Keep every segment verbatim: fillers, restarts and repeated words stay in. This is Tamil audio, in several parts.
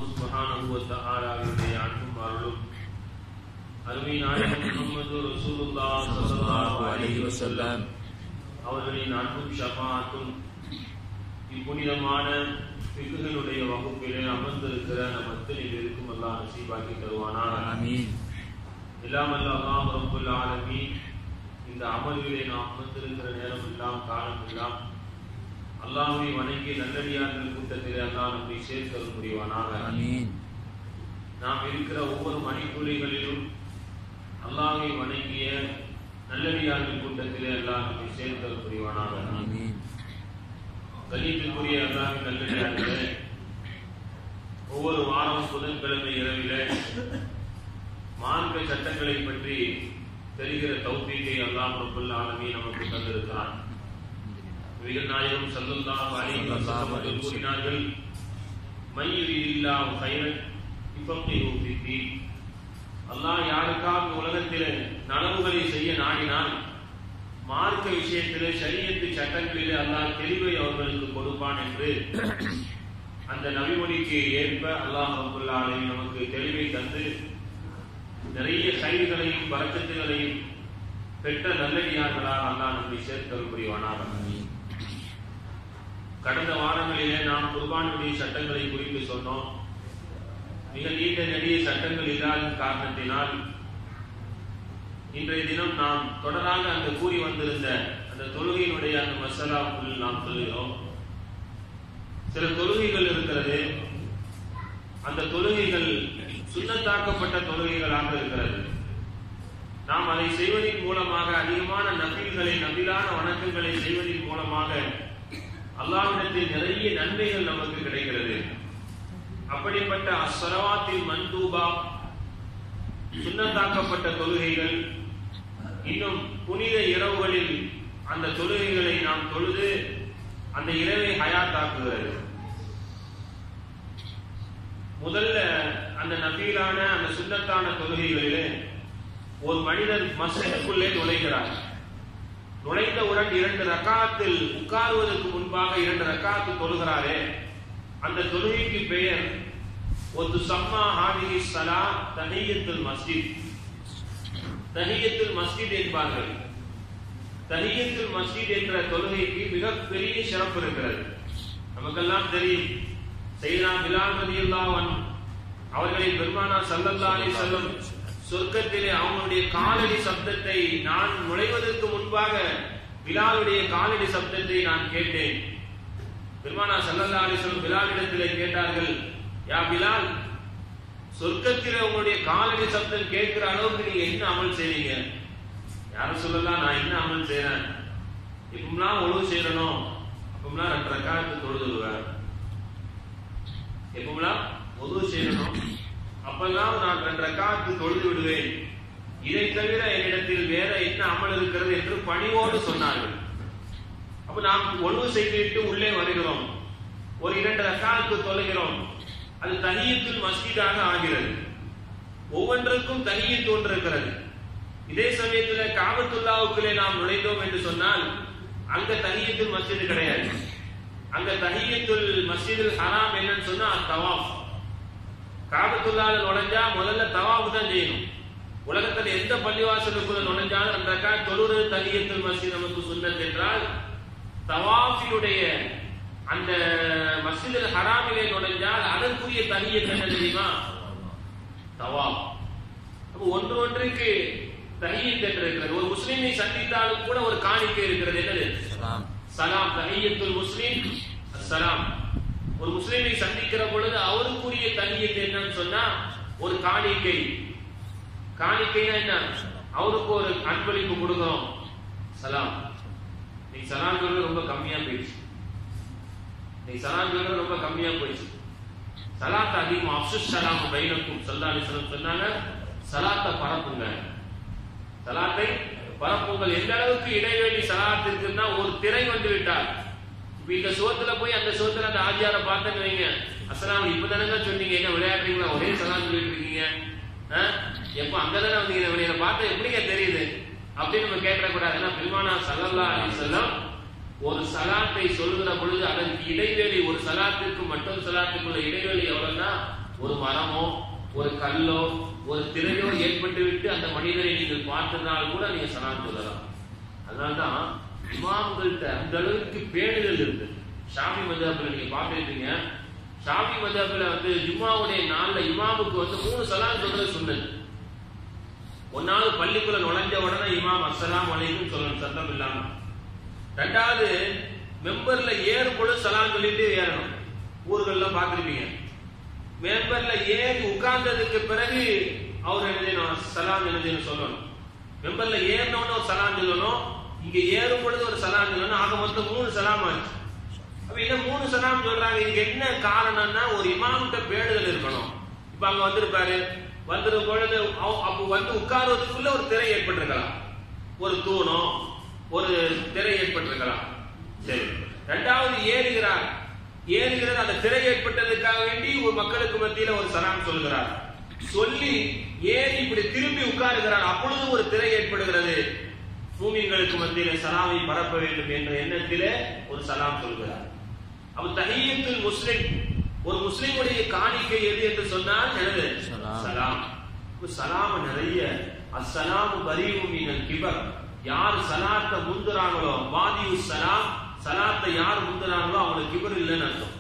சுப்ஹானஹு வ தஆலாவுடைய அன்பும் அருளும் அருமை நாயகம் முஹம்மது ரசூலுல்லாஹ் ஸல்லல்லாஹு அலைஹி வஸல்லம் அவர்களின் அன்பும் ஷஃபாஅத்தும் இப்புனிதமான ஃபிக்ஹுடைய வகுப்பிலே அமர்ந்திருக்கிற நம் அத்தனையில் இருக்கும் அல்லாஹ் நசீபாக்கி தருவானாக. ஆமீன். எல்லாம் வல்ல அல்லாஹ் ரப்புல் ஆலமீன் இந்த அமர்விலே நாம் அமர்ந்திருக்கிற நேரம் எல்லாம் காலம் எல்லாம் அல்லாஹ்வை வணங்கி நல்லடியார்கள் கூட்டத்திலே அல்லாஹ் நம்மை சேர்த்தல் புரிவானாக. ஆமீன். நாம் இருக்கிற ஒவ்வொரு மணித்துளிகளிலும் அல்லாஹ்வை வணங்கிய நல்லடியார்கள் கூட்டத்திலே அல்லாஹ் நம்மை சேர்த்தல் புரிவானாக. ஆமீன். கண்ணியத்திற்குரிய அல்லாஹ்வின் நல்லடியார்களே, ஒவ்வொரு வாரம் புதன்கிழமை இரவிலே மார்க்க சட்டங்களை பற்றி தெரிகிற தௌஃபீகை அல்லாஹ் ரப்புல் ஆலமீன் நமக்கு தந்திருக்கிறான். நபிகள் நாயகம் ஸல்லல்லாஹு அலைஹி வஸல்லம் அவர்கள் கூறினார்கள், மய்யுரிதில்லாஹு கைரன் யுஃபக்கிஹு ஃபித்தீன். அல்லாஹ் யாருக்காவது உலகத்திலே நலவுகளை செய்ய நாடினால் மார்க்க விஷயத்திலே ஷரியத்து சட்டங்களிலே அல்லாஹ் தெளிவை அவர்களுக்கு கொடுப்பான் என்று அந்த நபிமொழிக்கு ஏற்ப அல்லாஹ் ரப்புல் ஆலமீன் நமக்கு தெளிவை தந்து நிறைய கைதுகளையும் பரக்கத்துகளையும் பெற்ற நல்லடியார்களாக அல்லாஹ் நம்மை சேர்த்தல் புரிவானாக. கடந்த வாரங்களிலே நாம் குர்பானுடைய சட்டங்களை குறித்து சொன்னோம். மிக நீண்ட நெடிய சட்டங்கள் இல்லாத காரணத்தினால் இன்றைய தினம் நாம் தொடராக அந்த கூறி வந்திருந்த அந்த தொழுகையினுடைய அந்த மசாலாவுக்குள் நாம் சொல்கிறோம். சில தொழுகைகள் இருக்கிறது, அந்த தொழுகைகள் சுன்னத்தாக்கப்பட்ட தொழுகைகளாக இருக்கிறது. நாம் அதை செய்வதன் மூலமாக அதிகமான நபில்களை நபிலான வணக்கங்களை செய்வதன் மூலமாக அல்லாஹ்விடத்தில் நிறைய நன்மைகள் நமக்கு கிடைக்கிறது. அப்படிப்பட்ட அஸ்ஸலவாத்தில் மன்தூபா சுன்னத்தாக்கப்பட்ட தொழுகைகள், இன்னும் புனித இரவுகளில் அந்த தொழுகைகளை நாம் தொழுது அந்த இரவை ஹயாத்தாக்குகிறது. முதல்ல அந்த நபீலான அந்த சுன்னத்தான தொழுகைகளிலே ஒரு மனிதர் மஸ்ஜிதுக்குள்ளே நுழைகிறார். நுழைந்தவுடன் இரண்டு ரக்காத்தில் உட்காருவதற்கு முன்பாக இரண்டு ரக்காத்து தொழுகிறாரே, அந்த தொழுகைக்கு பெயர் ஒத்து சம்மா ஹாதிஹி ஸலாத் தஹிய்யத்துல் மஸ்ஜித். தஹிய்யத்துல் மஸ்ஜித் என்பார்கள். தஹிய்யத்துல் மஸ்ஜித் என்ற தொழுகைக்கு மிகப்பெரிய சிறப்பு இருக்கிறது. நமக்கெல்லாம் தெரியும், சையதுனா பிலால் ரலியல்லாஹு அன்ஹு அவர்களை பெருமானார் ஸல்லல்லாஹு அலைஹி வஸல்லம் சொர்க்கத்திலே அவங்களுடைய காலடி சப்தத்தை நான் நுழைவதற்கு முன்பாக பிலாலுடைய காலடி சப்தத்தை நான் கேட்டேன். பெருமானார் ஸல்லல்லாஹு அலைஹி வஸல்லம் பிலாலிடத்திலே கேட்டார்கள், யா பிலால், சொர்க்கத்திலே உங்களுடைய காலடி சப்தம் கேட்கிற அளவுக்கு நீங்க என்ன அமல் செய்றீங்க? யாரும் சொல்லலாம், நான் என்ன அமல் செய்யறேன், இப்பெல்லாம் ஒழுங்கு செய்யணும், அப்பெல்லாம் ரெண்டு ரக்காத்து தொழுதுருவேன், எப்பெல்லாம் ஒழுங்கு செய்யணும், அப்பெல்லாம் நான் ரெண்டு ரக்காத்து தொழுது விடுவேன், இதை தவிர என்னிடத்தில் வேற என்ன அமல் இருக்கிறது என்று பணிவோடு சொன்னார்கள். அப்ப நாம் ஒழுங்கு செய்துவிட்டு உள்ளே வருகிறோம், ஒரு இரண்டு ரக்காத்து தொழுகிறோம், அது தஹிய்யத்துல் மஸ்ஜிதாக ஆகிறது. ஒவ்வொன்றுக்கும் தஹிய்யத் ஒன்று இருக்கிறது. இதே சமயத்தில் காபத்துல்லாவுக்குள்ளே நாம் நுழைந்தோம் என்று சொன்னால் அங்க தஹிய்யத்துல் மஸ்ஜித் கிடையாது. அங்க தஹிய்யத்துல் மஸ்ஜிதுல் ஹராம் என்னன்னு சொன்னா தவாஃப். காபத்துல்லால நுழைஞ்சா முதல்ல தவாஃப் தான் செய்யணும். உலகத்துல எந்த பள்ளிவாசலுக்குள்ள நுழைஞ்சாலும் அந்த ரக்காத் தொழுகிறது தஹிய்யத்துல் மஸ்ஜித் நமக்கு சுன்னத் என்றால், தவாஃபினுடைய அந்த மஸ்ஜிதுல் ஹராமிலே நுழைஞ்சால் அதற்குரிய தஹிய்யத் என்ன தெரியுமா? தவாஃப். அப்போ ஒன்று ஒன்றுக்கு தஹிய்யத் என்று இருக்கிறது. ஒரு முஸ்லிமை சந்தித்தாலும் கூட ஒரு காணிக்கை இருக்கிறது. என்னது? சலாம். சலாம். தஹிய்யத்துல் முஸ்லிம் அஸ்ஸலாம். ஒரு முஸ்லிமை சந்திக்கிற பொழுது அவருக்குரிய தஹிய்யத் என்னன்னு சொன்னா ஒரு காணிக்கை. காணிக்கைனா என்ன? அவருக்கு ஒரு அன்பளிப்பு கொடுக்கிறோம், சலாம். நீ சலாம் சொல்றது ரொம்ப கம்மியா போயிடுச்சு. நீ சலாம் சொல்றது ரொம்ப கம்மியா போயிடுச்சு. சலாத்த அதிகம் அப்சுஸ் சலாம் பைனக்கும் ஸல்லல்லாஹு அலைஹி வஸல்லம் சொன்னாங்க, சலாத்தை பரப்புங்க, சலாத்தை பரப்புங்கள். எந்த அளவுக்கு இடைவெளி சலாத்திற்குன்னா ஒரு திரை வந்து விட்டால், இப்ப இந்த சோத்துல போய் அந்த சோத்துல அந்த ஆஜியாரை பார்த்தேன்னு வைங்க, அஸ்ஸலாம் இப்பதானங்க சொன்னீங்க, என்ன விளையாடுறீங்களா, ஒரே சலாம் சொல்லிட்டு இருக்கீங்க, எப்ப அங்கதானே வந்தீங்க, என்னை பார்த்தா எப்படிங்க தெரியுது அப்படின்னு நம்ம கேட்கக்கூடாது. ஏன்னா பெருமானார் ஸல்லல்லாஹு அலைஹி வஸல்லம் ஒரு சலாத்தை சொல்கிற பொழுது அதற்கு இடைவெளி, ஒரு சலாத்திற்கு மற்றொரு சலாத்துக்குள்ள இடைவெளி எவ்வளவுன்னா ஒரு மரமோ ஒரு கல்லோ ஒரு திரையோ ஏற்பட்டு விட்டு அந்த மனிதரை நீங்கள் பார்த்ததால் கூட நீங்க சலாம் சொல்லலாம். அதனால்தான் இமாம்கள்ட்ட அந்த அளவுக்கு பேணுதல் இருக்கு. ஷாஃபி மذஹப்ல நீங்க பார்த்திருப்பீங்க, ஷாஃபி மذஹப்ல வந்து ஜும்மாவுடைய நாள்ல இமாமுக்கு வந்து மூணு சலாம் சொல்றது சுன்னத். ஒன்னாவது பள்ளிக்குள்ள நுழைஞ்ச உடனே இமாம் அஸ்ஸலாமு அலைக்கும் சொல்லணும் சத்தம் இல்லாம. ரெண்டாவது மெம்பர்ல ஏறும் பொழுது சலாம் சொல்லிட்டு ஏறணும். ஊர்கள்ல பார்த்திருப்பீங்க, மெம்பர்ல ஏறி உட்கார்ந்ததுக்கு பிறகு அவர் எழுதினோம் சலாம் எழுதினு சொல்லணும். மெம்பர்ல ஏறினோன்னு ஒரு சலாம் சொல்லணும், இங்க ஏறும் பொழுது ஒரு சலாம் சொல்லணும். ஆக மொத்தம் மூணு சலாம் ஆச்சு. அப்ப என்ன மூணு சலாம் சொல்றாங்க? இதுக்கு என்ன காரணம்னா ஒரு இமாம்கிட்ட பேடுதல் இருக்கணும். இப்ப அங்க வந்திருப்பாரு, வந்திருக்கும் பொழுது அப்ப வந்து உட்கார்வதற்குள்ள ஒரு திரை ஏற்பட்டிருக்கலாம், ஒரு தூணோ ஒரு திரை ஏற்பட்டிருக்கலாம். சரி, ரெண்டாவது ஏறுகிறார், ஏறுகிறது அந்த திரை ஏற்பட்டதுக்காக வேண்டி ஒரு மக்களுக்கு மத்தியில ஒரு சலாம் சொல்கிறார், சொல்லி ஏறி இப்படி திரும்பி உட்காருகிறார், அப்பொழுது ஒரு திரை ஏற்படுகிறது. மூமின்களுக்கு மத்தியில சலாமை பரப்ப வேண்டும் என்ற எண்ணத்திலே ஒரு சலாம் சொல்கிறார். அப்ப தஹிய்யத்துல் முஸ்லிம், ஒரு முஸ்லிமுடைய காணிக்கை எது என்று சொன்னால் என்னது? சலாம். சலாம நிறைய அஸ்ஸலாமு பரீஉம் மினல் கிபர், யார் சலாத்தை முந்துறாங்களோ வாதியு சலாம், சலாத்தை யார் முந்துறாங்களோ அவங்களுக்கு கிபர் இல்லைன்னு அர்த்தம்,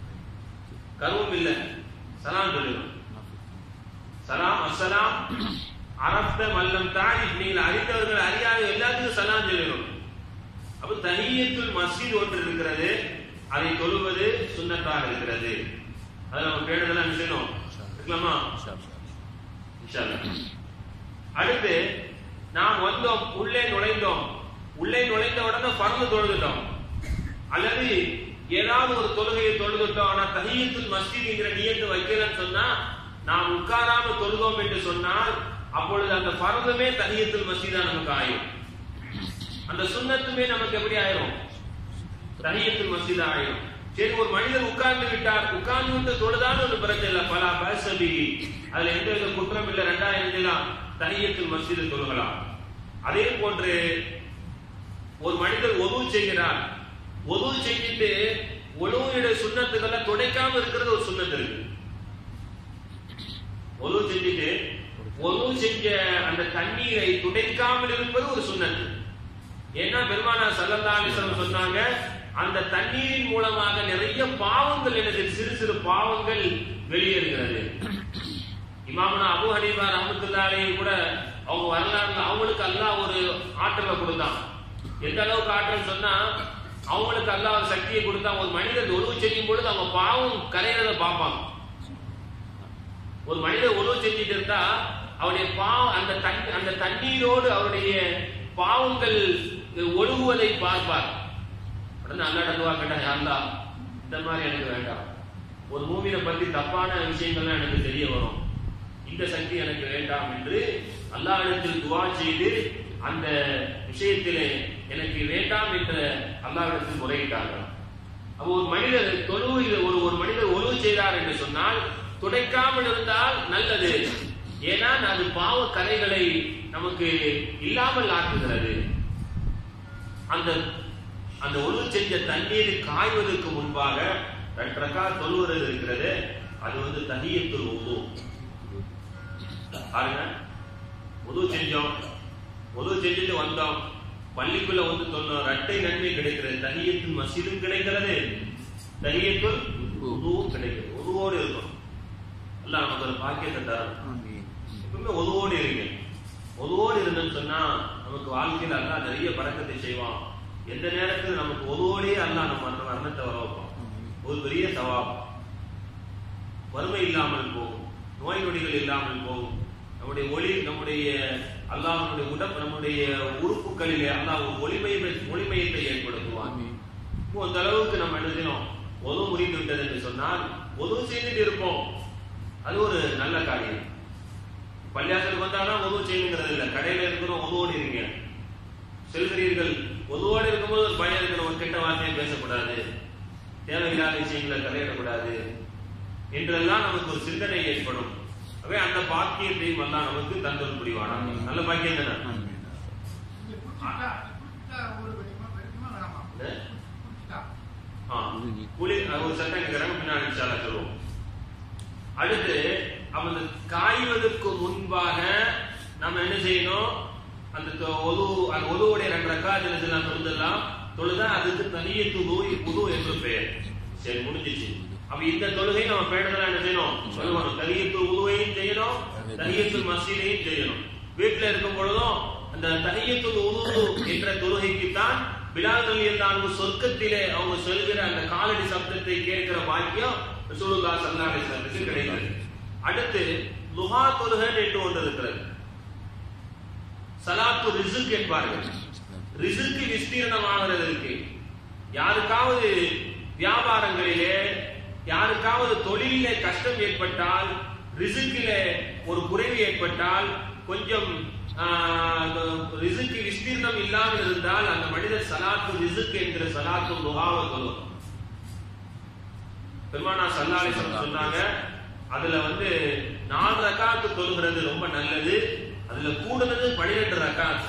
கர்வம் இல்லை. சலாம் சொல்லணும். சலாம் அஸ்ஸலாம் அரப்த மல்லம் தாரிஃப், நீங்கள் அறிந்தவர்கள் அறியாத எல்லாத்துக்கும் சலாம் சொல்லணும். அப்ப தஹிய்யத்துல் மஸ்ஜித் ஒன்று இருக்கிறது, அதை தொழுவது சுன்னத்தாக இருக்கிறது. அதை நம்ம பேணுதலா செய்யணும். இருக்கலாமா? இன்ஷா அல்லாஹ். அடுத்து நாம் வந்தோம், உள்ளே நுழைந்தோம், உள்ளே நுழைந்த உடனே ஃபர்து தொழுதுட்டோம், அல்லது ஏதாவது ஒரு தொழுகையை தொழுதுட்டோம், ஆனா தஹிய்யத்துல் மஸ்ஜித்ங்கிற நியத்து வைக்கலன்னு சொன்னா, நாம் உட்காராம தொழுதோம் என்று சொன்னால் அப்பொழுது அந்த ஃபர்துமே தஹிய்யத்துல் மஸ்ஜிதா நமக்கு ஆயிரும். அந்த சுன்னத்துமே நமக்கு எப்படி ஆயிரும்? தஹிய்யத்துல் மஸ்ஜிதா ஆயிரும். சரி, ஒரு மனிதர் உட்கார்ந்து விட்டார், உட்கார்ந்து விட்டு தொழுதான்னு ஒரு பிரச்சனை இல்லை, பலா பஸபி, அதுல எந்த வித குற்றம் இல்லை. ரெண்டாயிரம் தஹிய்யத்துல் மஸ்ஜித் தொழுகலாம். அதே போன்று ஒரு மனிதர் ஒது செய்கிறார், ஒது செஞ்சுட்டு ஒழுவுடைய சுன்னத்துக்களை துடைக்காம இருக்கிறது ஒரு சுன்னத்து இருக்கு. ஒது செஞ்சுட்டு ஒது செஞ்ச அந்த தண்ணீரை துடைக்காமல் இருப்பது ஒரு சுன்னத்து. ஏன்னா பெருமானார் ஸல்லல்லாஹு அலைஹி வஸல்லம் சொன்னாங்க, அந்த தண்ணீரின் மூலமாக நிறைய பாவங்கள், எனக்கு சிறு சிறு பாவங்கள் வெளியேறுகிறது. இமாமுனா அபூ ஹனீஃபா ரஹ்மத்துல்லாஹி அலைஹி கூட அவங்க வரலாறுல அவங்களுக்கு அல்லாஹ் ஒரு ஆற்றலை கொடுத்தான். எந்த அளவுக்கு ஆற்றல் சொன்னா, அவங்களுக்கு அல்லாஹ் ஒரு சக்தியை கொடுத்தான். ஒரு மனிதர் ஒழுவு செய்யும் பொழுது அவங்க பாவம் கரையிறத பார்ப்பாங்க. ஒரு மனிதர் ஒழுவு செஞ்சுட்டு இருந்தா அவருடைய பாவம் அந்த தண்ணி அந்த தண்ணீரோடு அவருடைய பாவங்கள் ஒழுகுவதை பார்ப்பார். உடனே அல்லாஹ் துஆ கேட்டா, யா அல்லாஹ் இந்த மாதிரி எனக்கு வேண்டாம், ஒரு மூமினை பத்தி தப்பான விஷயங்கள்லாம் எனக்கு தெரிய வரும், இந்த சக்தி எனக்கு வேண்டாம் என்று அல்லாஹ்விடத்தில் துஆ செய்து அந்த விஷயத்திலே எனக்கு வேண்டாம் என்று அல்லாஹ்விடத்தில் முறையிட்டார்கள். அப்போ ஒரு மனிதர் தொழுவு ஒரு ஒரு மனிதர் ஒழுவு செய்தார் என்று சொன்னால் துடைக்காமல் இருந்தால் நல்லது. ஏன்னா அது பாவ கரைகளை நமக்கு இல்லாமல் ஆக்குகிறது. அந்த அந்த ஒழுவு செஞ்ச தண்ணீர் காய்வதற்கு முன்பாக ரெண்டு ரக்காத் தொழுவது இருக்கிறது, அது வந்து தஹிய்யத்துல் வுது. பாருங்க, வுது செஞ்சோம், வுது செஞ்சுட்டு வந்தோம், பள்ளிக்குள்ள வந்து சொன்னோம், ரெட்டை நன்மை கிடைக்கிறது. தஹிய்யத்துல் மஸ்ஜிதும் கிடைக்கிறது, தஹிய்யத்துல் வுதுவும் கிடைக்கிறது. வுதுவோடு இருக்கும். அல்லாஹ் நமக்கு ஒரு பாக்கியத்தை தரணும். எப்பவுமே வுதுவோடு இருங்க. வுதுவோடு இருந்தோம்னு சொன்னா நமக்கு வாழ்க்கையில் அல்லாஹ் நிறைய பரக்கத்தை செய்வான். எந்த நேரத்தில் நமக்கு வுதுவோடே அல்லாஹ் நம்ம மரணத்தை வர வைப்பான். ஒரு பெரிய சவாப். வறுமை இல்லாமல் போகும், நோய் நொடிகள் இல்லாமல் போகும், நம்முடைய ஒளி நம்முடைய அல்லாஹ்வுடைய உடம்பு நம்முடைய உறுப்புகளிலே அல்லாஹ் ஒரு ஒளிமையை ஒளிமையத்தை ஏற்படுத்துவான். அந்த அளவுக்கு நம்ம எழுதினோம். ஒது முறிந்து விட்டது என்று சொன்னால் ஒது செய்துட்டு இருப்போம், அது ஒரு நல்ல காரியம். பள்ளியாசலுக்கு வந்தாலும் ஒது செய்யுங்கிறது இல்லை, கடையில இருக்கிறோம் ஒதுவோடு இருங்க. செல்கிறீர்கள், ஒதுவோடு இருக்கும்போது ஒரு பயம் இருக்கிற, ஒரு கெட்ட வார்த்தையை பேசக்கூடாது, தேவையில்லாத விஷயங்களை தலையிடக்கூடாது என்றெல்லாம் நமக்கு ஒரு சிந்தனை ஏற்படும். அவை அந்த பாக்கியத்தையும் எல்லாம் நமக்கு தந்தல் புரிவானாங்க. நல்ல பாக்கியம் தானே. குளிர் ஒரு சட்டம் கேட்கிறாங்க, பின்னாடி சொல்லுவோம். அடுத்து அவன் காய்வதற்கு முன்பாக நம்ம என்ன செய்யணும், அந்த ஒது அந்த ஒதுவுடைய ரெண்டு ரக்காத் எல்லாம் தொழுதெல்லாம் தொழுதா அதுக்கு தனியத்து புது என்று பெயர். சரி, முடிஞ்சிச்சு. அப்ப இந்த தொழுகை நம்ம பேணுதலா என்ன செய்யணும் சொல்லுவோம். தனியத்து உதுவையும் செய்யணும், தனியத்து மஸ்ஜிதையும் செய்யணும். வீட்டுல இருக்கும் பொழுதும் அந்த தனியத்து உது என்ற தொழுகைக்குத்தான் பிலால் ரலியல்லாஹு அன்ஹு சொர்க்கத்திலே அவங்க சொல்கிற அந்த காலடி சப்தத்தை கேட்கிற பாக்கியம் ரசூலுல்லாஹி ஸல்லல்லாஹு அலைஹி வஸல்லம் கிடைக்கிறது. அடுத்து லுஹா தொழுகை என்று ஒன்று இருக்கிறது. சலாத்து ரிஸ்க் என்பார்கள். ரிஸ்க் விஸ்தீர்ணமாகிறதற்கு யாருக்காவது வியாபாரங்களிலே யாருக்காவது தொழிலிலே கஷ்டம் ஏற்பட்டால், ரிஸ்கிலே ஒரு குறைவு ஏற்பட்டால், கொஞ்சம் ரிஸ்க் விஸ்தீர்ணம் இல்லாமல் இருந்தால் அந்த மனிதர் சலாத்து ரிஸ்க் என்கிற சலாத்து லுஹாவை தொழுவார். பெருமானா ஸல்லல்லாஹு அலைஹி வஸல்லம் சொன்னாங்க, அதுல வந்து நாலு ரக்காத்து தொழுகிறது ரொம்ப நல்லது, அதுல கூடுதது பன்னிரண்டு ரக்காத்.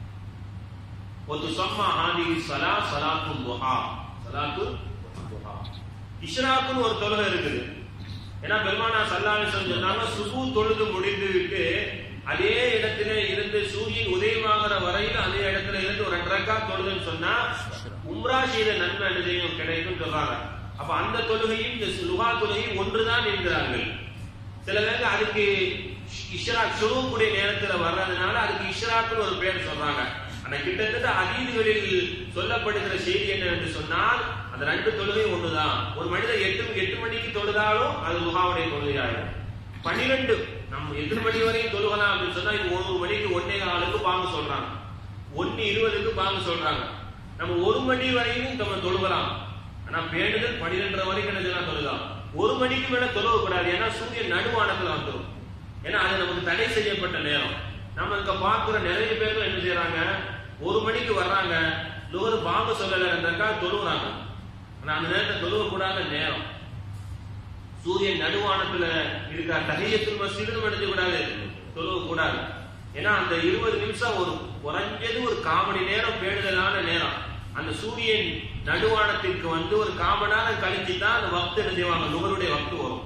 ஒரு சம்மா ஹாதிஹி ஸலா ஸலாத்து லுஹா, ஸலாத்து லுஹா. இஷ்ராக்குன்னு ஒரு தொழுகை இருக்குது. ஏன்னா பெருமானா ஸல்லல்லாஹு அலைஹி வஸல்லம் சொன்னாங்க, சுபு தொழுது முடிந்து விட்டு அதே இடத்துல இருந்து சூரியன் உதயமாகிற வரையில் அதே இடத்துல இருந்து ஒரு ரெண்டு ரக்காத் தொழுதுன்னு சொன்னா உம்ரா செய்த நன்மை என்ன செய்யும் கிடைக்கும் சொல்றாங்க. அப்ப அந்த தொழுகையும் இந்த லுஹா தொழுகையும் ஒன்றுதான் என்கிறார்கள். சில பேருக்கு அதுக்கு இஷ்ராக் சுருவக்கூடிய நேரத்துல வர்றதுனால அதுக்கு இஷ்ராக்குன்னு ஒரு பேர் சொல்றாங்க. ஆனா கிட்டத்தட்ட ஹதீஸ்களில் சொல்லப்படுகிற செய்தி என்ன என்று சொன்னால் அந்த ரெண்டு தொழுகை ஒண்ணுதான். ஒரு மனிதர் எட்டு எட்டு மணிக்கு தொழுதாலும் அது லுஹாவுடைய தொழுகையாகும். பன்னிரண்டு நம்ம எத்தனை மணி வரையும் தொழுகலாம் அப்படின்னு சொன்னா இது ஒரு மணிக்கு ஒன்னே காலுக்கு பாங்க சொல்றாங்க, ஒன்னு இருபதுக்கு பாங்க சொல்றாங்க. நம்ம ஒரு மணி வரையும் நம்ம தொழுகலாம். ஆனா பேணுதல் பன்னிரெண்டரை வரைக்கும் என்ன தொழுகலாம். ஒரு மணிக்கு மேல தொழுவ கூடாது, ஏன்னா சூரியன் நடுவானத்துல வந்துடும். ஏன்னா அது நமக்கு தடை செய்யப்பட்ட நேரம். நம்ம இங்க பார்க்கிற நிறைய பேரும் என்ன செய்யறாங்க, ஒரு மணிக்கு வர்றாங்க, லோரு பாங்க சொல்லல இருந்தாக்கா தொழுகிறாங்க. ஆனா அந்த நேரத்தை தொழுவ கூடாத நேரம். சூரியன் நடுவானத்துல இருக்கா தஹிய்யத்துல் மஸ்ஜித் நடந்து கூடாது, தொழுவ கூடாது. ஏன்னா அந்த இருபது நிமிஷம் ஒரு குறைஞ்சது ஒரு காமணி நேரம் பேணுதலான நேரம். அந்த சூரியன் நடுவானத்திற்கு வந்து ஒரு காமனால கழிச்சு தான் அந்த வக்து என்ன செய்வாங்க, நுகருடைய வக்து வரும்.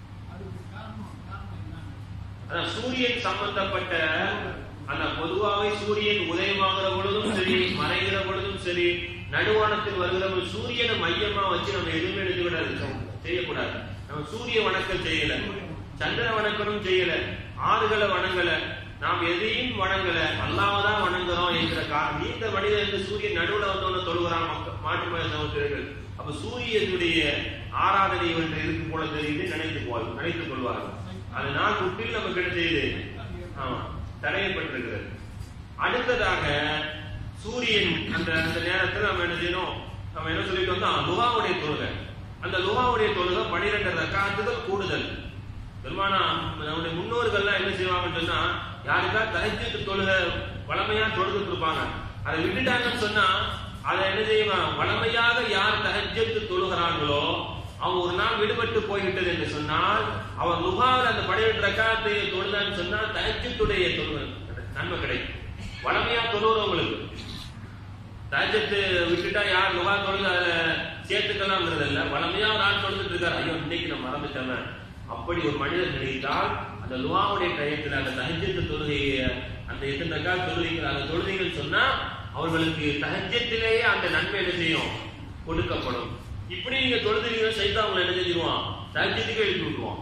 அதான் சூரியன் சம்பந்தப்பட்ட அந்த பொதுவாகவே சூரியன் உதயமாகிற பொழுதும் சரி, மறைகிற பொழுதும் சரி, நடுவானத்தில் வருகிற சூரியனை மையமா வச்சு நம்ம எதுவுமே எழுதி விடாது, செய்யக்கூடாது. நம்ம சூரிய வணக்கம் செய்யல, சந்திர வணக்கமும் செய்யல, ஆறுகளை வணங்கல, நாம் எதையும் வணங்கல, அல்லாஹ்தான் வணங்குறோம் என்கிற காரணம் இந்த மனிதன் சூரியன் நடுவுல வந்தவன தொழுகிறான் மாற்று மத சகோதரர்கள். அப்ப சூரியனுடைய ஆராதனை ஒன்று இருக்கும் போல தெரியுது நினைத்து போவார்கள், நினைத்துக் கொள்வார்கள். அதனால் முற்றிலும் நமக்கு என்ன செய்யுது, ஆமா தடையப்பட்டிருக்கிறது. அடுத்ததாக சூரியன் அந்த அந்த நேரத்தில் நம்ம என்ன செய்யணும், நம்ம என்ன சொல்லிட்டு வந்தோம், லுஹாவுடைய தொழுகை. அந்த லுஹாவுடைய தொழுகை பனிரெண்டு ரக்காத்துகள் கூடுதல். பெருமானா நம்முடைய முன்னோர்கள்லாம் என்ன செய்வாங்கன்னு சொன்னா, யாருக்கா தஹஜ்ஜுத் தொழுகை வளமையா தொழுதுட்டு இருப்பாங்க, அதை விட்டுட்டாங்கன்னு சொன்னா அதை என்ன செய்வாங்க, வளமையாக யார் தஹஜ்ஜுத் தொழுகிறாங்களோ அவங்க ஒரு நாள் விடுபட்டு போய்விட்டது என்று சொன்னால் அவர் லுஹாவில் அந்த பன்னிரண்டு ரக்காத்தை தொழுதான்னு சொன்னா தஹஜ்ஜுடைய தொழுகை நன்மை கிடைக்கும். வளமையா தொழுகிறவங்களுக்கு தஹஜ்ஜத் விட்டுட்டா யார் லுஹா தொழுது அதுல சேர்த்துக்கலாம்ங்கிறது இல்ல. வளமையா ஒரு ஆள் தொழுதுட்டு இருக்காரு, ஐயோ இன்னைக்கு நான் மறந்துட்டேன், அப்படி ஒரு மனிதர் நினைத்தால் அந்த லுஹாவுடைய டயத்தில் அந்த தஹஜ்ஜத் தொழுகையை அந்த எத்தனை ரக்காத் தொழுகைகள் அந்த தொழுகைகள் சொன்னா அவர்களுக்கு தஹஜ்ஜத்திலேயே அந்த நன்மை என்ன செய்யும், கொடுக்கப்படும். இப்படி நீங்க தொழுதுறீங்க சைத்தான் அவங்களை என்ன செஞ்சிருவான், தஹஜ்ஜத்துக்கு எழுப்பி விட்டுருவான்.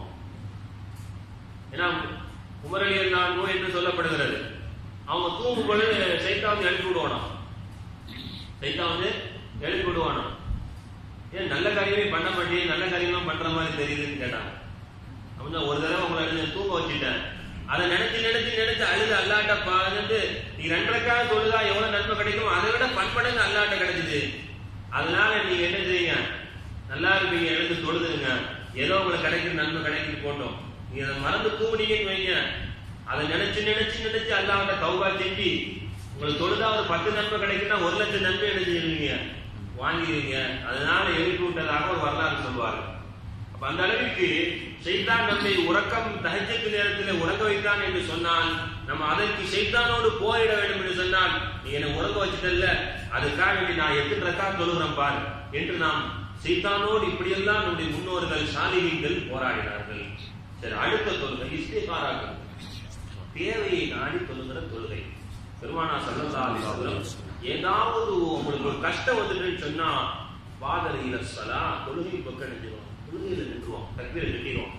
ஏன்னா உமர் ரலியல்லாஹு அன்ஹு என்று சொல்லப்படுகிறது, அவங்க தூங்கும் பொழுது சைத்தான் எழுப்பி விடுவானா, சைத்தான் வந்து எழுப்பி விடுவானா. ஏன் நல்ல காரியமே பண்ண மாட்டேன், நல்ல காரியமா பண்ற மாதிரி தெரியுதுன்னு கேட்டாங்க. அப்படின்னா ஒரு தடவை உங்களை தூங்க வச்சுட்டேன், அதை நினைச்சு நினைச்சு நினைச்சு அழுது அல்லாட்ட பார்த்து நீ ரெண்டரைக்காக தொழுதா எவ்வளவு நன்மை கிடைக்கும், அதை விட பண்படங்கு அல்லாட்ட கிடைச்சிது. அதனால நீங்க என்ன செய்யுங்க, நல்லா இருப்பீங்க, எழுந்து தொழுதுங்க, ஏதோ உங்களுக்கு கிடைக்கிற நன்மை கிடைக்கும் போட்டோம். நீங்க அதை மறந்து தூங்குனீங்கன்னு வைங்க, அதை நினைச்சு நினைச்சு நினைச்சு அல்லாட்ட தௌபா செஞ்சு உங்களுக்கு தொழுதா ஒரு பத்து நன்மை கிடைக்குன்னா ஒரு லட்சம் நன்மை என்ன செய்வீங்க, வாங்கிடுவீங்க. அதனால எழுப்பி விட்டதாக ஒரு வரலாறு சொல்வார்கள். அப்ப அந்த அளவிற்கு ஷைத்தான் நம்மை உறக்கம் தஹஜ்ஜத் நேரத்தில் உறங்க வைத்தான் என்று சொன்னால் நம்ம அதற்கு ஷைத்தானோடு போரிட வேண்டும் என்று சொன்னால் நீ என்னை உறங்க வச்சுட்டல்ல, அதுக்காக வேண்டி நான் எத்தனை ரக்காத் தொழுகிறேன் பார் என்று நாம் ஷைத்தானோடு இப்படியெல்லாம் நம்முடைய முன்னோர்கள் சாலிஹீன்கள் போராடினார்கள். சரி, அடுத்த தொழுகை இஸ்திகாராக்கள், தேவையை நாடி தொழுகிற தொழுகை. பெருமானார் ஸல்லல்லாஹு அலைஹி வஸல்லம் ஏதாவது உங்களுக்கு ஒரு கஷ்டம் வந்துட்டுன்னு சொன்னா வாதரியில ஸலா, தொழுகை பக்கம் நின்றுவோம், தொழுகையில நின்றுவோம், தக்பீரை கட்டிடுவோம்.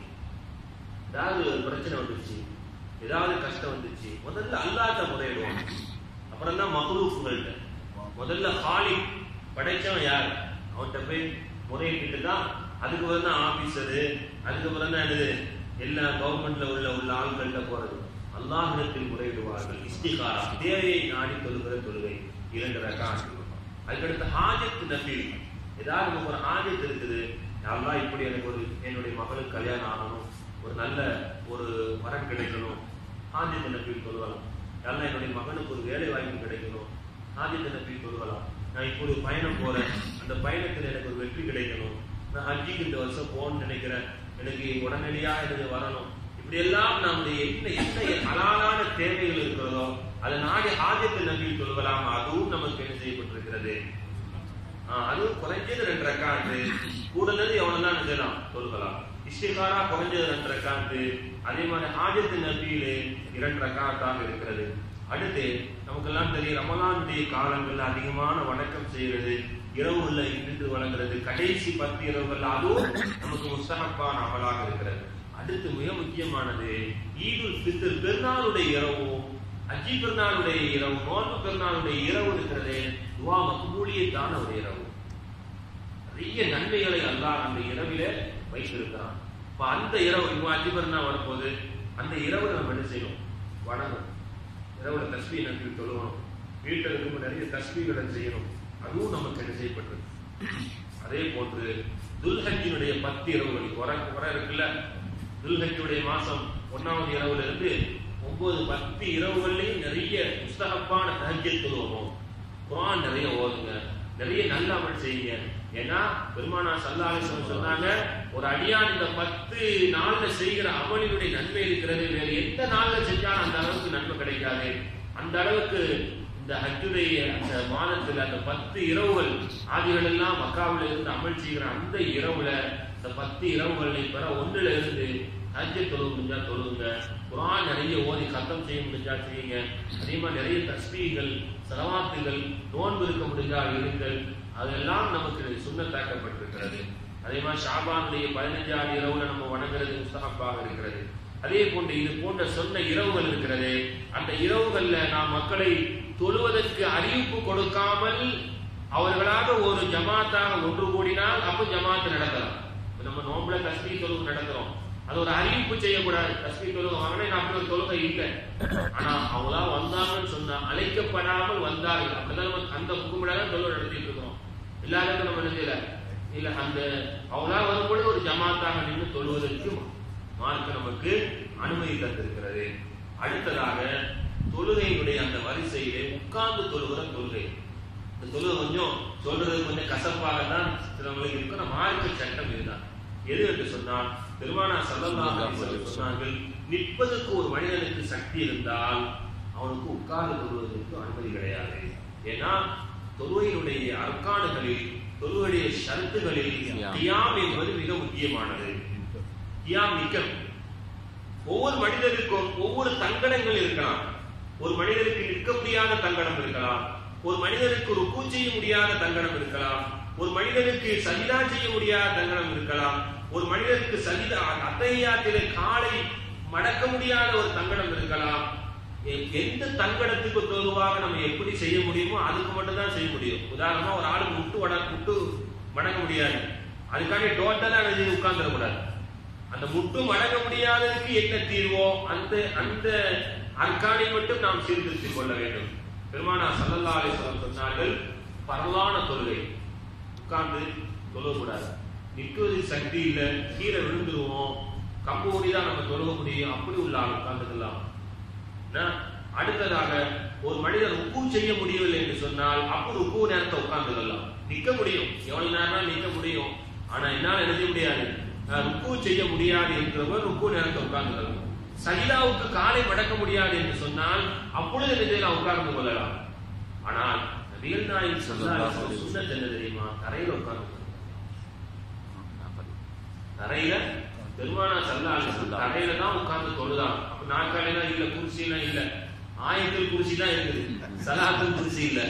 ஏதாவது ஒரு பிரச்சனை வந்துச்சு, ஏதாவது கஷ்டம் வந்துச்சு, முதல்ல அல்லாஹ்ட்ட முறையிடுவோம். அப்புறம் தான் மக்லூஃப்கள்ட்ட. முதல்ல ஹாலிக், படைச்சவன் யார், அவன்கிட்ட போய் முறையிட்டு தான் அதுக்கப்புறம் தான் ஆபீசரு, அதுக்கப்புறம் தான் என்னது எல்லா கவர்மெண்ட்ல உள்ள உள்ள ஆள்கள்ட்ட போறது. அல்லாஹ்விடத்தில் முறையிடுவார்கள். இஸ்திகாரா, தேவையை நாடி தொழுகிற தொழுகை, இரண்டு ரக்காத். அதுக்கடுத்து ஹாஜத் நஃபில், ஏதாவது நமக்கு ஒரு ஹாஜத் இருக்குது, அல்லாஹ் இப்படி எனக்கு ஒரு என்னுடைய மகளுக்கு கல்யாணம் ஆகணும், ஒரு நல்ல ஒரு வரன் கிடைக்கணும், ஹாஜத் நஃபில் தொழுகலாம். அல்லாஹ் என்னுடைய மகனுக்கு ஒரு வேலை வாய்ப்பு கிடைக்கணும், ஹாஜத் நஃபில் தொழுகலாம். நான் இப்போ ஒரு பயணம் போறேன், அந்த பயணத்தில் எனக்கு ஒரு வெற்றி கிடைக்கணும், நான் ஹஜ்ஜிக்கு இந்த வருஷம் போகணும்னு நினைக்கிறேன், எனக்கு உடனடியா எனக்கு வரணும். இப்படி எல்லாம் நம்முடைய என்ன என்ன ஹலாலான தேவைகள் இருக்கிறதோ அதை நாடி ஹாஜத் நஃபில் தொழுகலாம். அதுவும் நமக்கு என்ன செய்யப்பட்டிருக்கிறது, அதுவும் குறைஞ்சது ரெண்டு ரக்காத்து, கூடுதல் எவ்வளவுதான் நினைக்கலாம் தொழுகலாம். இஸ்திகாரா குறைஞ்சது ரெண்டு ரக்காத்து, அதே மாதிரி ஹாஜத் நஃபில் இரண்டு ரக்காத்தாக இருக்கிறது. அடுத்து நமக்கெல்லாம் தெரியும், ரமலானுடைய காலங்கள்ல அதிகமான வணக்கம் செய்யறது, இரவுல நின்று வணங்குறது, கடைசி பத்து இரவுகள், அதுவும் நமக்கு முஸ்தஹப்பான அமலாக இருக்கிறது. அடுத்து மிக முக்கியமானது ஈதுல் ஃபித்ர், பெருநாளுடைய இரவும், ஹஜ்ஜி பெருநாளுடைய இரவு, நோன்பு பெருநாளுடைய இரவு இருக்கிறது, துஆ மக்பூலியத்தான ஒரு இரவு. நிறைய நன்மைகளை அல்லாஹ் அந்த இரவில வைத்திருக்கிறான். இப்ப அந்த இரவு, இப்போ ஹஜ்ஜி பெருநாள் வரும்போது அந்த இரவு நம்ம என்ன செய்யணும், வணங்கணும். இரவுல தஸ்பீஹ் நஃபில் தொழுகணும், வீட்டில் இருக்கும் நிறைய தஸ்பீஹ்களை செய்யணும், அதுவும் நமக்கு என்ன செய்யப்பட்டது. அதே போன்று துல்ஹஜ்ஜினுடைய பத்து இரவுகள் குறை குறை இருக்குல்ல, துல்ஹஜ்ஜுடைய மாசம் ஒன்னாவது இரவுல இருந்து ஒன்பது பத்து இரவுகள்லையும் நிறைய முஸ்தஹப்பான தஹஜ்ஜுத் தொழுவோம், குர்ஆன் நிறைய ஓதுங்க, நிறைய நல்ல அமல் செய்யுங்க. ஏன்னா பெருமானார் ஸல்லல்லாஹு அலைஹி வஸல்லம் சொன்னாங்க, ஒரு அடியான் இந்த பத்து நாள்ல செய்கிற அமலினுடைய நன்மை இருக்கிறது, வேறு எந்த நாள்ல செஞ்சாலும் அந்த அளவுக்கு நன்மை கிடைக்காது. அந்த அளவுக்கு இந்த ஹஜ்ஜுடைய அந்த மாதத்துல அந்த பத்து இரவுகள், ஆதிகள் எல்லாம் மக்காவில் இருந்து அமல் செய்கிற அந்த இரவுல, இந்த பத்து இரவுகளை பெற ஒன்றுல இருந்து ஹஜ்ஜை தொழுக முடிஞ்சா தொழுகுங்க, குர்ஆன் நிறைய ஓதி கத்தம் செய்ய முடிஞ்சா செய்யுங்க. அதே மாதிரி நிறைய தஸ்பீஹ்கள், ஸலவாத்துகள், நோன்பு இருக்க முடிஞ்சால் இருங்கள், அதெல்லாம் நமக்கு சுன்னத்தாக்கப்பட்டிருக்கிறது. அதே மாதிரி ஷாபானுடைய பதினஞ்சாவது இரவுல நம்ம வணங்குறது முஸ்தஹப்பாக இருக்கிறது. அதே போன்று இது போன்ற சொன்ன இரவுகள் இருக்கிறது, அந்த இரவுகள்ல நாம் மக்களை தொழுவதற்கு அறிவிப்பு கொடுக்காமல் அவர்களாக ஒரு ஜமாத்தாக ஒன்று கூடினால் அப்ப ஜமாத் நடக்கலாம். நம்ம நோம்புல தஸ்பீஹ் தொழுகை நடத்துறோம், அது ஒரு அறிவிப்பு செய்யக்கூடாது. தஸ்பீஹ் தொழுகை வாங்கினா அப்படி ஒரு தொழுகை இல்லை. ஆனா அவங்களா வந்தாங்கன்னு சொன்னா, அழைக்கப்படாமல் வந்தார்கள், அப்படிதான் அந்த hukumலதான் தொழுகை நடத்திட்டு இருக்கிறோம். எல்லாருக்கும் நம்ம நினைக்கல இல்ல, அந்த அவங்களா வரும்பொழுது ஒரு ஜமாத்தாக நின்று தொழுவதற்கு மார்க்க நமக்கு அனுமதி தந்திருக்கிறது. அடுத்ததாக தொழுகையினுடைய அந்த வரிசையிலே உட்கார்ந்து தொழுகிற தொழுகை. இந்த தொழுகை கொஞ்சம் சொல்றது கொஞ்சம் கசப்பாக தான் சிலவங்களுக்கு இருக்கிற மார்க்க சட்டம் இதுதான். எது என்று சொன்னால், பெருமானார் ஸல்லல்லாஹு அலைஹி வஸல்லம் சொன்னார்கள், நிற்பதற்கு ஒரு மனிதனுக்கு சக்தி இருந்தால் அவனுக்கு உட்கார்ந்து தொழுவதற்கு அனுமதி கிடையாது. ஏன்னா தொழுகையினுடைய அர்க்கானுகளில், தொழுகையுடைய ஷரத்துகளில் கியாம் என்பது மிக முக்கியமானது. கியாம் நிற்கணும். ஒவ்வொரு மனிதருக்கும் ஒவ்வொரு தங்கடங்கள் இருக்கலாம். ஒரு மனிதருக்கு நிற்க முடியாத தங்கடம் இருக்கலாம், ஒரு மனிதனுக்கு ருக்கு செய்ய முடியாத தங்கடம் இருக்கலாம், ஒரு மனிதனுக்கு சஜிதா செய்ய முடியாத தங்கடம் இருக்கலாம், ஒரு மனிதனுக்கு சஜிதா அத்தஹியாத்திலே காலை மடக்க முடியாத ஒரு தங்கடம் இருக்கலாம். எந்த தங்கடத்துக்கு தோதுவாக நம்ம எப்படி செய்ய முடியுமோ அதுக்கு மட்டும் தான் செய்ய முடியும். உதாரணமா ஒரு ஆளுக்கு முட்டு வட முட்டு மடக்க முடியாது, அதுக்காண்டி டோட்டலா உட்கார்ந்துடக்கூடாது. அந்த முட்டு மடங்க முடியாததுக்கு என்ன தீர்வோ அந்த அந்த அர்க்கானை மட்டும் நாம் சீர்திருத்திக் கொள்ள வேண்டும். பெருமானார் ஸல்லல்லாஹு அலைஹி வஸல்லம் சொன்னார்கள், பரலான தொழுகை உட்கார்ந்து தொழக்கூடாது. நிற்குவது சக்தி இல்லை, கீழே விழுந்துருவோம், கம்பு ஓடிதான் நம்ம தொழுக முடியும், அப்படி உள்ள ஆள் உட்கார்ந்துக்கலாம். அடுத்ததாக ஒரு மனிதர் ருக்கு செய்ய முடியவில்லை என்று சொன்னால் அப்போ ருக்கு நேரத்தை உட்கார்ந்துக்கலாம். நிற்க முடியும், எவ்வளவு நேரம் நிற்க முடியும், ஆனா என்னால் எழுத முடியாது, ருக்கு செய்ய முடியாது என்றவர் ருக்கு நேரத்தை உட்கார்ந்துக்கலாம். சஜிதாவுக்கு காலை மடக்க முடியாது என்று சொன்னால் அப்பொழுது நிலையில் உட்கார்ந்து கொள்ளலாம். ஆனால் நபிகள் நாயகம் ஸல்லல்லாஹு அலைஹி வஸல்லம் சுன்னத் என்ன தெரியுமா, தரையில உட்கார்ந்து, தரையில பெருமானா ஸல்லல்லாஹு அலைஹி வஸல்லம் தரையில தான் உட்கார்ந்து தொழுதாங்க. அப்ப நாற்காலிலாம் இல்ல, குர்சிலாம் இல்ல, ஆயத்துல் குர்சி தான் இருக்குது, ஸலாத்துல் குர்சி இல்ல.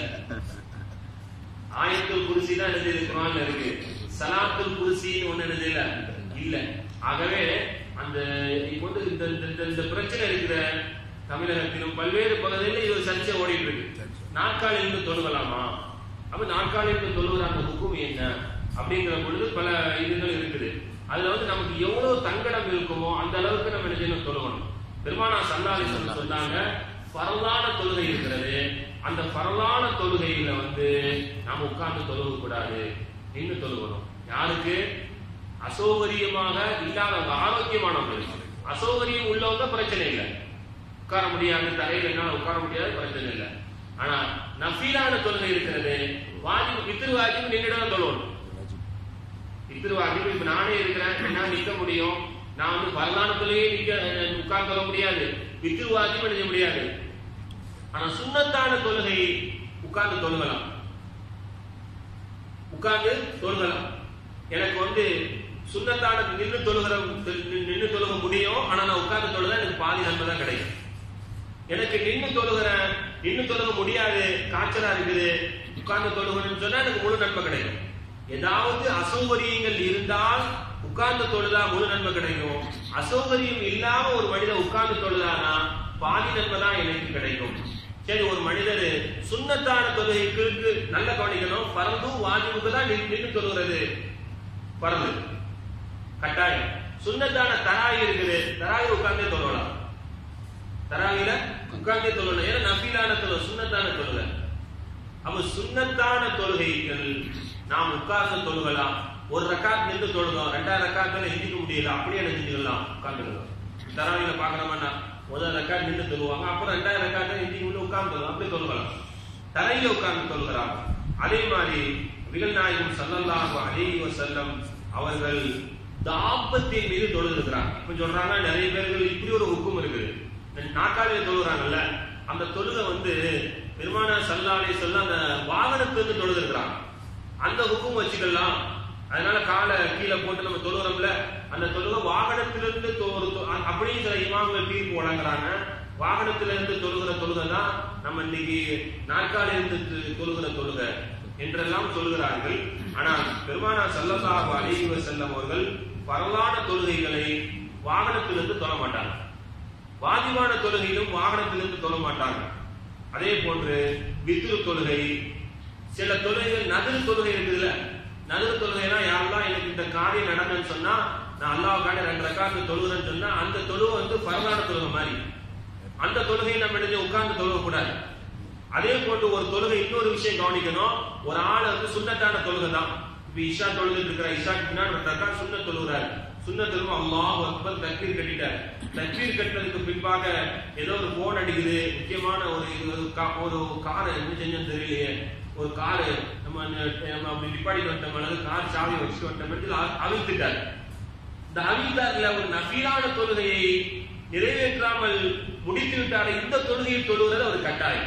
ஆயத்துல் குர்சி தான் எழுதி குர்ஆன்ல இருக்கு, ஸலாத்துல் குர்சின்னு ஒண்ணு எழுதல இல்ல. ஆகவே அந்த இப்போ வந்து இந்த இந்த பிரச்சனை இருக்கிற தமிழகத்திலும் பல்வேறு பகுதிகளில் இது சர்ச்சை ஓடிட்டு இருக்கு. நாற்காலியிலிருந்து தொழுகலாமா, அப்ப நாற்காலியிலிருந்து தொழுகிற அந்த ஹுக்கும் என்ன அப்படிங்கிற பொழுது பல இதுகள் இருக்குது. அதுல வந்து நமக்கு எவ்வளவு தங்கடம் இருக்குமோ அந்த அளவுக்கு நம்ம என்ன தொழுகணும். பெருமானா ஸல்லல்லாஹு அலைஹி வஸல்லம் சொன்னாங்க, ஃபர்லான தொழுகை இருக்கிறது, அந்த ஃபர்லான தொழுகையில வந்து நாம உட்கார்ந்து தொழுக கூடாது, நின்று தொழுகணும். யாருக்கு? அசௌகரியமாக இல்லாதவங்க, ஆரோக்கியமானவங்க. அசௌகரியம் உள்ளவங்க பிரச்சனை இல்லை, உட்கார முடியாது, தரையில் என்னால உட்கார முடியாது, பிரச்சனை இல்லை. ஆனா நஃபீலான தொழுகை இருக்கிறது, வாஜிப் பித்ரு வாஜிப் நின்றுதான் தொழுவணும். பித்ரு வாஜிப் இப்ப நானே இருக்கிறேன், என்னால நிற்க முடியும், நான் வந்து ஃபர்லான தொழுகையை நிற்க உட்கார்ந்து தொழ முடியாது, பித்ரு வாஜிப் எழுத முடியாது. ஆனா சுன்னத்தான தொழுகை உட்கார்ந்து தொழுகலாம், உட்கார்ந்து தொழுகலாம். எனக்கு வந்து சுன்னத்தான நின்று தொழுகிற நின்று தொழுக முடியும், ஆனா நான் உட்கார்ந்து தொழுதா எனக்கு பாதி நன்மை தான் கிடைக்கும். எனக்கு நின்று தொழுகிற நின்று தொழுக முடியாது, காய்ச்சலா இருக்குது, உட்கார்ந்து தொழுகணும்னு சொன்னா எனக்கு முழு நன்மை கிடைக்கும். ஏதாவது அசௌகரியங்கள் இருந்தால் உட்கார்ந்து தொழுதா முழு நன்மை கிடைக்கும். அசௌகரியம் இல்லாம ஒரு மனிதர் உட்கார்ந்து தொழுதானா பாதி நன்மை தான் எனக்கு கிடைக்கும். சரி, ஒரு மனிதர் சுன்னத்தான தொழுகைக்கு நல்ல கவனிக்கணும், பரந்து வாஜிபுக்கு தான் நின்று தொழுகிறது பரந்து கட்டாயம். சுன்னத்தான தராவி இருக்குது, தராவி உட்கார்ந்தே தொழலாம், தராவில உட்கார்ந்தே தொழலாம். ஏன்னா நஃபீலான தொழுகை, சுன்னத்தான தொழுகை. அப்ப சுன்னத்தான தொழுகைகள் நாம் உட்கார்ந்து தொழுகலாம். ஒரு ரக்காத் நின்று தொழுதோம், ரெண்டாவது ரக்காத்துல எந்திக்க முடியல, அப்படியே நினைச்சுக்கலாம், உட்கார்ந்துக்கலாம். தராவில பாக்குறோம்னா முதல் ரக்காத் நின்று தொழுவாங்க, அப்புறம் ரெண்டாவது ரக்காத்துல எந்திக்க முடியல உட்கார்ந்து தொழுவோம், அப்படி தொழுகலாம், தரையில உட்கார்ந்து தொழுகிறாங்க. அதே மாதிரி நபிகள் நாயகம் ஸல்லல்லாஹு அலைஹி வஸல்லம் அவர்கள் தாபத்தின் மீது தொழுகிறாங்க. இப்ப சொல்றாங்க நிறைய பேர்கள் இப்படி ஒரு ஹுக்கும் இருக்குது, நாற்காலியில தொழுகிறாங்கல்ல, அந்த தொழுகை வந்து பெருமானா ஸல்லல்லாஹு அலைஹி வஸல்லம் அந்த வாகனத்திலிருந்து தொழுகிறாங்க, அந்த ஹுக்கும் வச்சுக்கலாம். அதனால காலை கீழே போட்டு நம்ம தொழுகிறோம்ல, அந்த தொழுகை வாகனத்திலிருந்து அப்படியும் சில இமாம்கள் தீர்ப்பு வழங்குறாங்க. வாகனத்திலிருந்து தொழுகிற தொழுகை தான் நம்ம இன்னைக்கு நாற்காலியிலிருந்து தொழுகிற தொழுகை என்றெல்லாம் சொல்கிறார்கள். ஆனால் பெருமானா ஸல்லல்லாஹு அலைஹி வஸல்லம் அவர்கள் பரலான தொழுகைகளை வாகனத்திலிருந்து தொழ மாட்டாங்க, வாஜிபான தொழுகையிலும் வாகனத்திலிருந்து தொழ மாட்டாங்க. அதே போன்று வித்ரு தொழுகை, சில தொழுகைகள் நதிர் தொழுகை இருக்குதுல்ல, நதிர் தொழுகைனா யாரெல்லாம் எனக்கு இந்த காரியம் நடந்ததுன்னு சொன்னா நான் அல்லாஹ்வுக்காக ரெண்டு ரக்காத்து தொழுகிறேன்னு சொன்னா அந்த தொழுகை வந்து பரலான தொழுகை மாதிரி, அந்த தொழுகையை நம்ம எடுத்து உட்கார்ந்து தொழுக கூடாது. அதே போன்று ஒரு தொழுகை இன்னொரு விஷயம் கவனிக்கணும், ஒரு ஆள் வந்து சுன்னத்தான தொழுகை தான். இப்ப இஷா தொழுதுட்டு இருக்கிற, இஷாக்கு பின்னாடி ரெண்டா சுன்ன தொழுகிறாரு, சுன்ன தொழுகை அல்லாஹ் அக்பர் தக்பீர் கட்டிட்டார். தக்பீர் கட்டினதுக்கு பின்பாக ஏதோ ஒரு போன் அடிக்குது, முக்கியமான ஒரு ஒரு காரை என்ன செஞ்சோன்னு தெரியலையே, ஒரு காரு நம்ம அப்படி நிப்பாடி வந்துட்டோம் அல்லது கார் சாவி வச்சுட்டு வந்துட்டோம் அவிழ்த்துட்டார். இந்த அவிழ்த்தார்ல ஒரு நஃபீலான தொழுகையை நிறைவேற்றாமல் முடித்து விட்டார். இந்த தொழுகையில் தொழுகிறது ஒரு கட்டாயம்.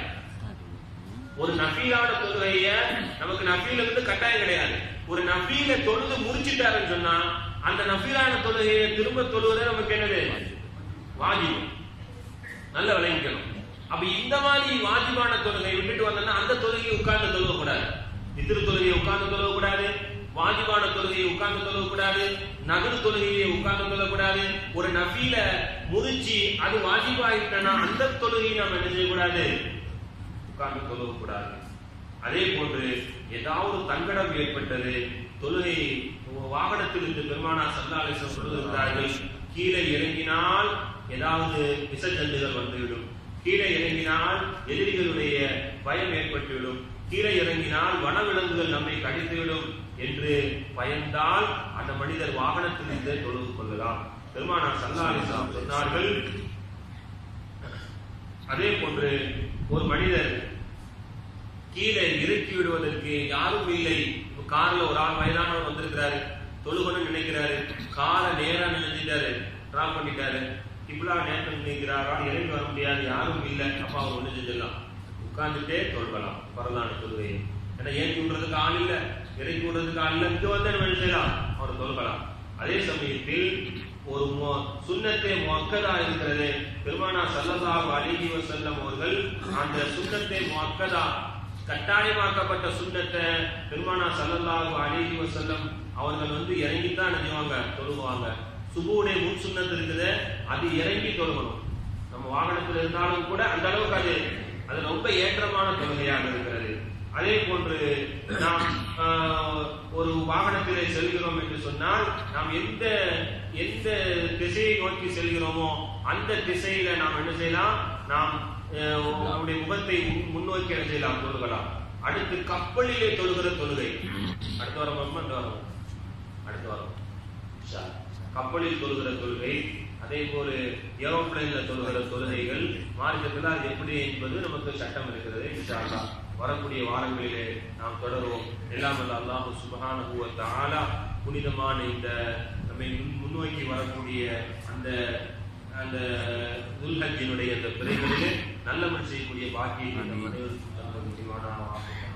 ஒரு நஃபீலான தொழுகைய நமக்கு நஃபீல இருந்து கட்டாயம் கிடையாது. ஒரு நஃபீல தொழுது முடிச்சிட்டாருன்னு சொன்னா அந்த நஃபீலான தொழுகையை திரும்ப தொழுவதே நமக்கு என்னது வாஜிப். நல்ல விளங்கிக்கணும். அப்ப இந்த மாதிரி வாஜிபான தொழுகை விட்டுட்டு வந்தோம்னா அந்த தொழுகையை உட்கார்ந்து தொழுக கூடாது, வித்ரு தொழுகையை உட்கார்ந்து தொழுக கூடாது, வாஜிபான தொழுகையை உட்கார்ந்து தொழுக கூடாது, நகரு தொழுகையை உட்கார்ந்து தொழுக கூடாது. ஒரு நஃபீல முறிச்சி அது வாஜிபாயிட்டனா அந்த தொழுகையை நாம் என்ன செய்யக்கூடாது, உட்கார்ந்து தொழுக கூடாது. அதே போன்று ஏதாவது தங்கடம் ஏற்பட்டது, தொழுகை வாகனத்திலிருந்து பெருமானா ஸல்லல்லாஹு அலைஹி வஸல்லம் சொல்லுகிறார்கள், கீழே இறங்கினால் ஏதாவது விசஜந்துகள் வந்துவிடும், கீழே இறங்கினால் எதிரிகளுடைய பயம் ஏற்பட்டுவிடும், கீழே இறங்கினால் வனவிலங்குகள் நம்மை கடித்துவிடும் என்று பயந்தால் அந்த மனிதர் வாகனத்திலிருந்து தொழுது கொள்ளலாம். பெருமானார் ஸல்லல்லாஹு அலைஹி வஸல்லம் சொன்னார்கள். அதே போன்று ஒரு மனிதர் கீழே இறக்கி விடுவதற்கு யாரும் இல்லை, கார்ல ஒரு ஆள் வயதானவர் வந்திருக்கிறாரு, தொழுகணும்னு நினைக்கிறாரு, காரை நேரா நினைச்சிட்டாரு, டிராப் பண்ணிட்டாரு, இப்பெல்லாம் நேரம் நினைக்கிறாரா, இறங்கி வர முடியாது, யாரும் இல்லை, அப்ப அவர் ஒண்ணு செஞ்சிடலாம், உட்கார்ந்துட்டே தொழுகலாம் பரலான தொழுகையை. ஏன்னா ஏற்றி விடுறதுக்கு ஆள் இல்ல, இறக்கி விடுறதுக்கு ஆள் இல்ல, இங்க வந்து என்ன செய்யலாம், அவர் தொழுகலாம். அதே சமயத்தில் ஒரு சுன்னத்தே முஅக்கதா இருக்கிறது. பெருமானார் ஸல்லல்லாஹு அலைஹி வஸல்லம் அவர்கள் அந்த சுன்னத்தே முஅக்கதா கட்டாயமாக்கப்பட்ட சுன்னத்தை பெருமானார் ஸல்லல்லாஹு அலைஹி வஸல்லம் அவர்கள் வந்து இறங்கித்தான் நினைவாங்க தொழுவாங்க. சுபூடைய முன் சுன்னத்து இருக்குது, அது இறங்கி தொழுகணும். நம்ம வாகனத்தில் இருந்தாலும் கூட அந்த அளவுக்கு அது அது ரொம்ப ஏற்றமான தொழுகையாக இருக்கிறது. அதே போன்று நாம் ஒரு வாகனத்திலே செல்கிறோம் என்று சொன்னால் நாம் எந்த எந்த திசையை நோக்கி செல்கிறோமோ அந்த திசையில நாம் என்ன செய்யலாம், நாம் நம்முடைய முகத்தை முன்னோக்கி என்ன செய்யலாம், தொழுகலாம். அடுத்து கப்பலிலே தொழுகிற தொழுகை அடுத்த வாரம் அடுத்த வாரம் அடுத்த வாரம் கப்பலில் தொழுகிற தொழுகை, அதே போல ஏரோப்ளைன்ல தொழுகிற தொழுகைகள் மார்க்கத்தில் அது எப்படி என்பது நமக்கு சட்டம் இருக்கிறது. இன்ஷா அல்லாஹ் வரக்கூடிய வாரங்களிலே நாம் தொடருவோம். எல்லாம் வல்ல அல்லாஹ் சுப்ஹானஹு வ தஆலா புனிதமான இந்த நம்மை முன்னோக்கி வரக்கூடிய அந்த அந்த துல்ஹஜ்ஜினுடைய அந்த பிறைகளிலே நல்லமல் செய்யக்கூடிய பாக்கியை நம் அனைவருக்கும் தந்த முடிவான